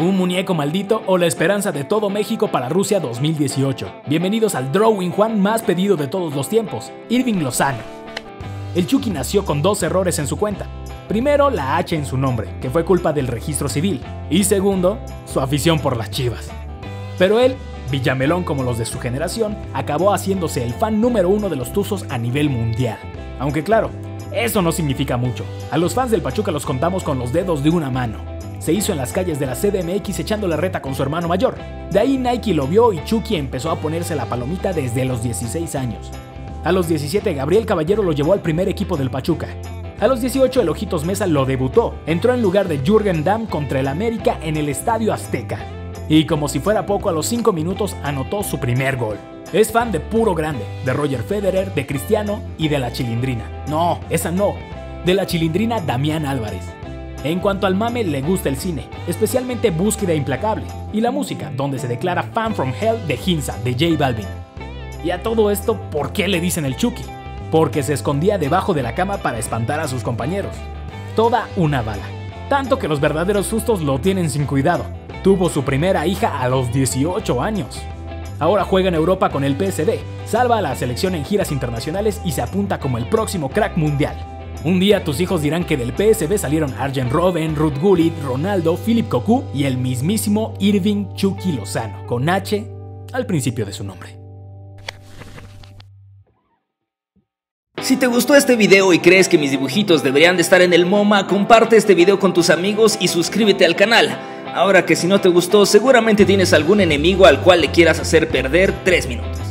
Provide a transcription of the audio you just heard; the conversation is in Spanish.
un muñeco maldito o la esperanza de todo México para Rusia 2018. Bienvenidos al Drawing Juan más pedido de todos los tiempos, Irving Lozano. El Chucky nació con dos errores en su cuenta. Primero, la H en su nombre, que fue culpa del registro civil. Y segundo, su afición por las Chivas. Pero él, villamelón como los de su generación, acabó haciéndose el fan número uno de los Tuzos a nivel mundial. Aunque claro, eso no significa mucho. A los fans del Pachuca los contamos con los dedos de una mano. Se hizo en las calles de la CDMX echando la reta con su hermano mayor. De ahí Nike lo vio y Chucky empezó a ponerse la palomita desde los 16 años. A los 17 Gabriel Caballero lo llevó al primer equipo del Pachuca. A los 18 el Ojitos Mesa lo debutó. Entró en lugar de Jürgen Damm contra el América en el Estadio Azteca. Y como si fuera poco, a los 5 minutos anotó su primer gol. Es fan de puro grande, de Roger Federer, de Cristiano y de la Chilindrina. No, esa no, de la Chilindrina Damián Álvarez. En cuanto al mame, le gusta el cine, especialmente Búsqueda Implacable, y la música, donde se declara fan from hell de Ginza, de J Balvin. Y a todo esto, ¿por qué le dicen el Chucky? Porque se escondía debajo de la cama para espantar a sus compañeros. Toda una bala. Tanto que los verdaderos sustos lo tienen sin cuidado. Tuvo su primera hija a los 18 años. Ahora juega en Europa con el PSG, salva a la selección en giras internacionales y se apunta como el próximo crack mundial. Un día tus hijos dirán que del PSG salieron Arjen Robben, Ruud Gullit, Ronaldo, Philippe Cocu y el mismísimo Irving Chucky Lozano, con H al principio de su nombre. Si te gustó este video y crees que mis dibujitos deberían de estar en el MoMA, comparte este video con tus amigos y suscríbete al canal. Ahora que si no te gustó, seguramente tienes algún enemigo al cual le quieras hacer perder 3 minutos.